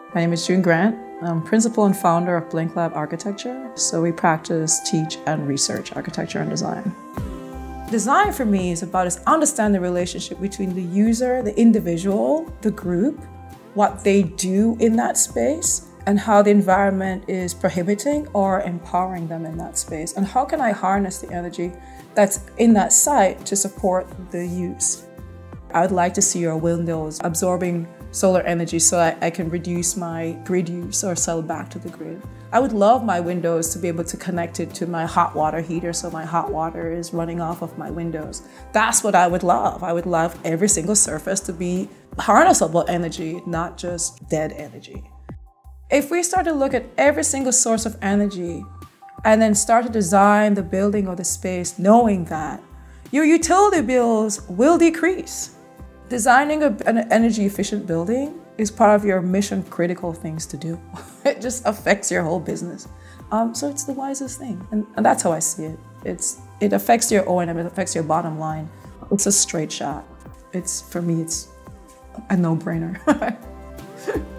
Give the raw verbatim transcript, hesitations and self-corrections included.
My name is June Grant. I'm principal and founder of Blink Lab Architecture. So we practice, teach, and research architecture and design. Design for me is about is understand the relationship between the user, the individual, the group, what they do in that space, and how the environment is prohibiting or empowering them in that space. And how can I harness the energy that's in that site to support the use? I would like to see our windows absorbing solar energy so I, I can reduce my grid use or sell back to the grid. I would love my windows to be able to connect it to my hot water heater so my hot water is running off of my windows. That's what I would love. I would love every single surface to be harnessable energy, not just dead energy. If we start to look at every single source of energy and then start to design the building or the space knowing that, your utility bills will decrease. Designing a, an energy efficient building is part of your mission critical things to do. It just affects your whole business. Um, so it's the wisest thing. And, and that's how I see it. It's, it affects your O and M, it affects your bottom line. It's a straight shot. It's, for me, it's a no-brainer.